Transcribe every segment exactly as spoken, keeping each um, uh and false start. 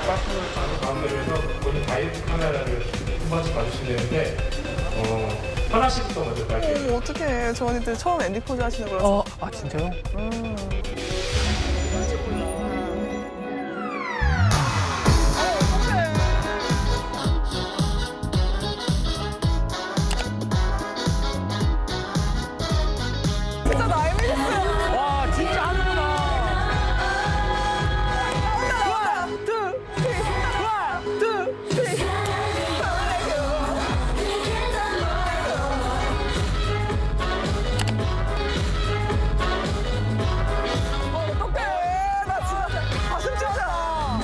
빠꾸를 따로 가운데로 해서 본인 다이렉트 카메라를 한 번씩 봐주시면 되는데 어, 하나 씨부터 먼저 갈게요. 어, 어떡해. 저 언니들 처음 앤디 포즈 하시는 거라서. 어, 아 진짜요? 음. 진짜 나의 미니스. 와 진짜 하는구나. 원, 투, 쓰리. 원, 투, 쓰리. 어떡해. 나 진짜 가슴 찢어져.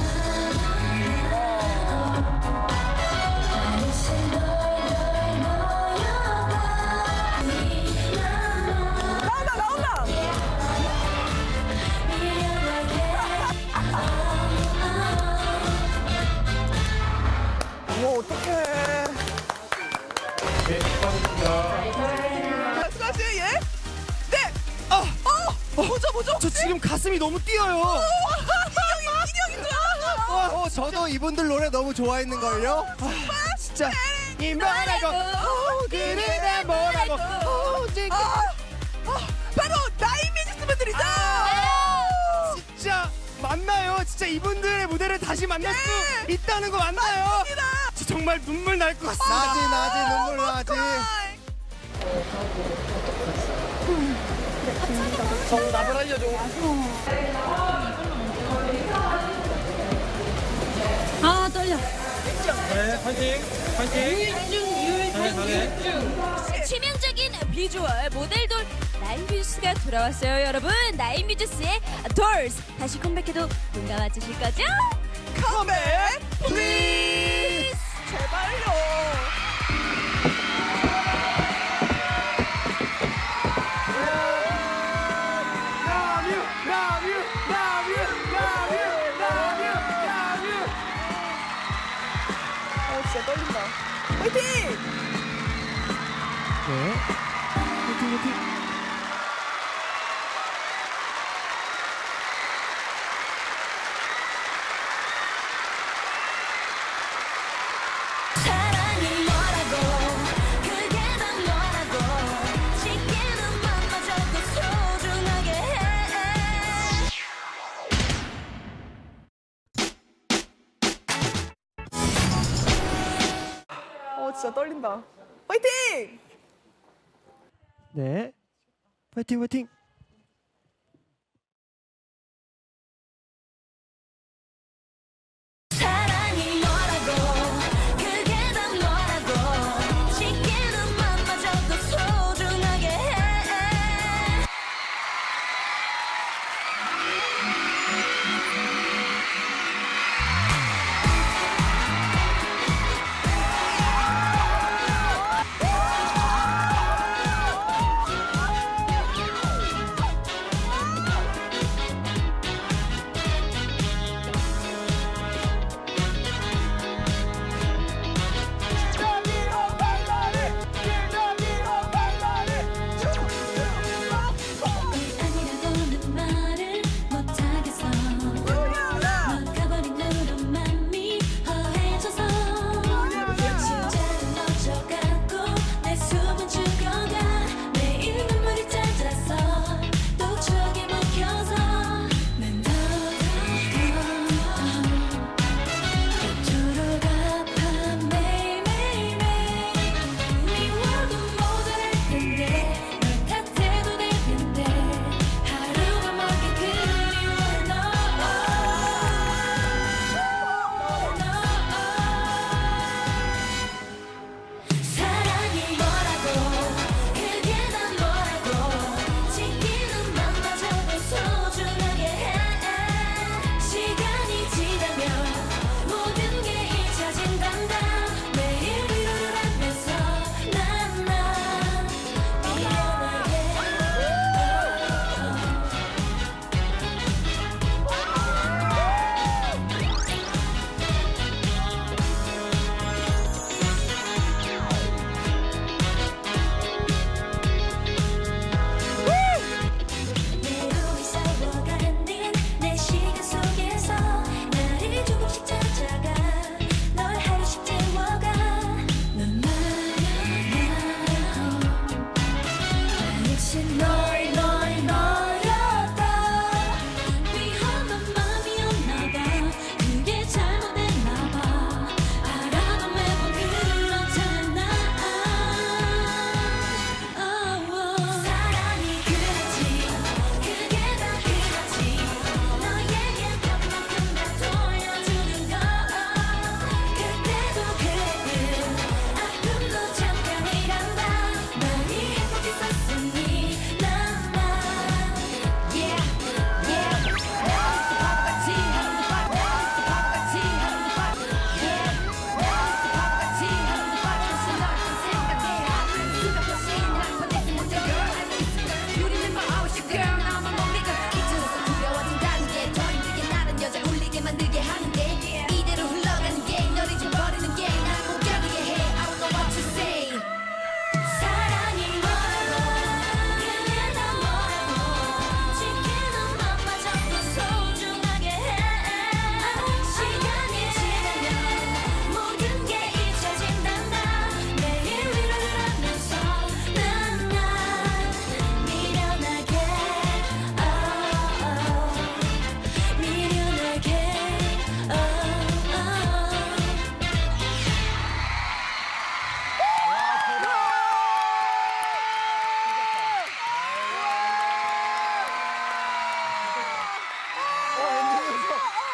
나온다, 나온다. 뭐 어떡해. 네, 수고하셨습니다. 수고하세요, 예? 네! 아, 어! 뭐죠, 뭐죠? 저 지금 가슴이 너무 뛰어요. 인형이, 인형이 좋아! 어, 저도 이분들 노래 너무 좋아했는 걸요. 아, 진짜 이 뭐라고 어, 그래 뭐라고 어, 지금 아, 아, 바로 나인미니스 분들이죠! 아, 진짜 맞나요? 진짜 이분들의 무대를 다시 만날 수 있다는 거 맞나요? 맞습니다. 저 정말 눈물 날 것 같습니다. 나지 나지 눈물 나지. 정답을 알려줘. 아 떨려. 네, 파이팅! 파이팅! 유일중 유일중 잘해, 유일중. 치명적인 비주얼 모델돌 나인뮤즈스가 돌아왔어요, 여러분. 나인뮤즈스의 돌스 다시 컴백해도 공감해 주실 거죠? 컴백 플리즈! 제발요. Love you, love you, love you, love you, love you, love you. 어, 진짜 떨린다. 화이팅! 네. 화이팅, 화이팅. 사랑이 뭐라고 그게 다 뭐라고 지키는 맘마저도 소중하게 해. 어, 진짜 떨린다. 화이팅! 네. 화이팅, 화이팅. 사랑이 뭐라고 그게 다 뭐라고 지키는 맘마저도 소중하게 해.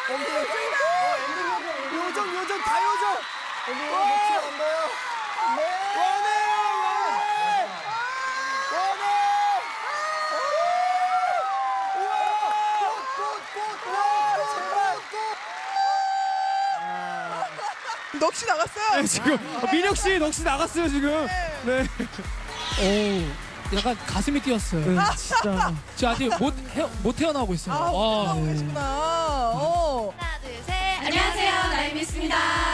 요정 요정 다 요정. 와! 원해 원해 원해. 우와! 꽃꽃꽃 제발 꽃. 넋이 나갔어요. 네, 지금 민혁 씨 넋이 나갔어요 지금. 네. 오, 약간 가슴이 뛰었어요. 네, 진짜. 저 아직 못, 헤어, 못 태어나고 있어요. 아, 와. 올라오고 계시구나. 어. 하나, 둘, 셋. 안녕하세요, 나이미스입니다.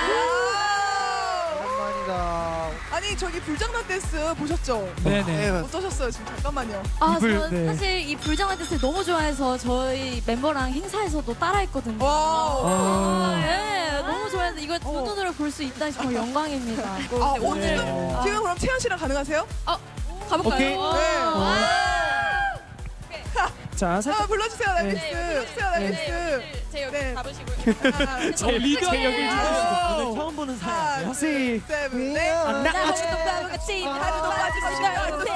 오랜만이다. 아니 저기 불장난 댄스 보셨죠? 네네. 어떠셨어요? 지금 잠깐만요. 아, 이불, 저 네. 사실 이 불장난 댄스 너무 좋아해서 저희 멤버랑 행사에서도 따라했거든요. 와우. 아, 예, 너무 좋아해서 이거 두 눈으로 볼 수 있다니 정말 영광입니다. 아 오늘 아. 지금 그럼 채연 씨랑 가능하세요? 가볼까요? 오케이. 네. 자, 아 살짝 불러주세요 나이미스. 불러주세요 나이미스. 제 여기 네. 잡으시고요. 제 리더 제 여기 오. 오늘 처음 보는 하나, 사람. 둘, 셋, 넷. 아, 나 아직도 바보같이 하루도 빠짐없이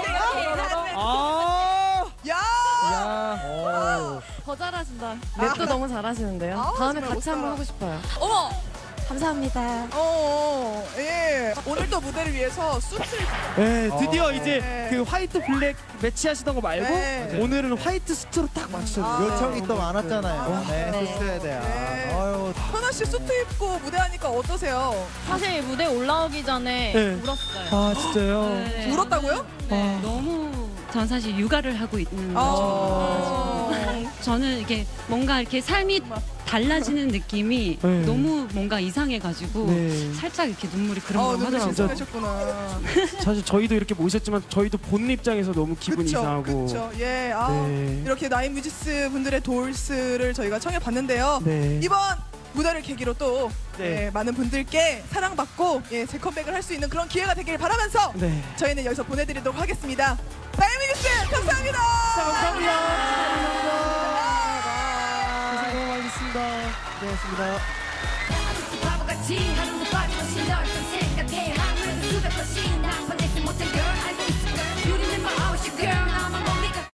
아. 야. 야. 오. 더 잘하신다. 랩도 너무 잘하시는데요. 아우, 다음에 정말 같이 한번 멋있다. 하고 싶어요. 어머! 감사합니다. 어, 예. 오늘 또 무대를 위해서 수트를 네, 드디어 어. 이제 네. 그 화이트 블랙 매치 하시던 거 말고 네. 오늘은 화이트 수트로 딱 맞추셨어요. 아. 요청이 또 많았잖아요. 네, 네. 했어야 돼요. 네. 아유, 현아 씨 수트 입고 무대하니까 어떠세요? 사실 무대 올라오기 전에 네. 울었어요. 아, 진짜요? 네. 울었다고요? 아. 너무 전 사실 육아를 하고 있는 거죠. 어. 저는 이게 뭔가 이렇게 삶이 달라지는 느낌이 네. 너무 뭔가 이상해가지고 네. 살짝 이렇게 눈물이 그런 어, 거 눈물 하더라고요. 진짜하셨구나. 사실 저희도 이렇게 모셨지만 저희도 보는 입장에서 너무 기분이 그쵸, 이상하고. 그쵸. 예, 아, 네. 이렇게 나인 뮤지스 분들의 돌스를 저희가 청해 봤는데요. 네. 이번 무대를 계기로 또 네. 예, 많은 분들께 사랑받고 예, 재컴백을 할 수 있는 그런 기회가 되길 바라면서 네. 저희는 여기서 보내드리도록 하겠습니다. 나인 뮤지스 감사합니다. 감사합니다. 아. 고생 너무 많으셨습니다. 고생했습니다. 바보같이 하루도 빠짐없이 널 탐색